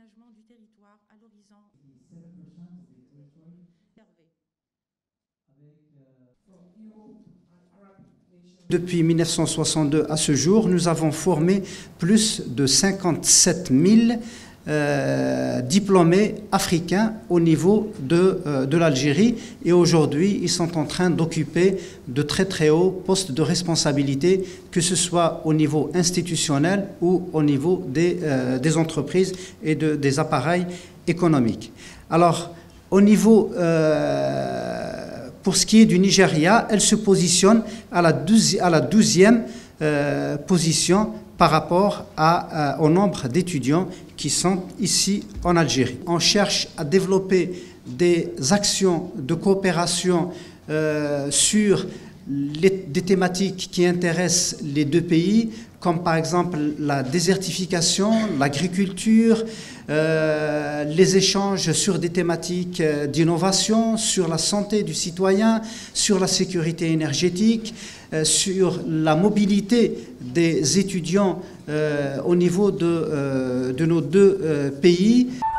l'aménagement du territoire à l'horizon. Depuis 1962 à ce jour, nous avons formé plus de 57 000 diplômés africains au niveau de l'Algérie, et aujourd'hui ils sont en train d'occuper de très hauts postes de responsabilité, que ce soit au niveau institutionnel ou au niveau des entreprises et des appareils économiques. Alors au niveau pour ce qui est du Nigeria, elle se positionne à la 12e position par rapport au nombre d'étudiants qui sont ici en Algérie. On cherche à développer des actions de coopération sur des thématiques qui intéressent les deux pays, comme par exemple la désertification, l'agriculture, les échanges sur des thématiques d'innovation, sur la santé du citoyen, sur la sécurité énergétique, sur la mobilité des étudiants au niveau de nos deux pays.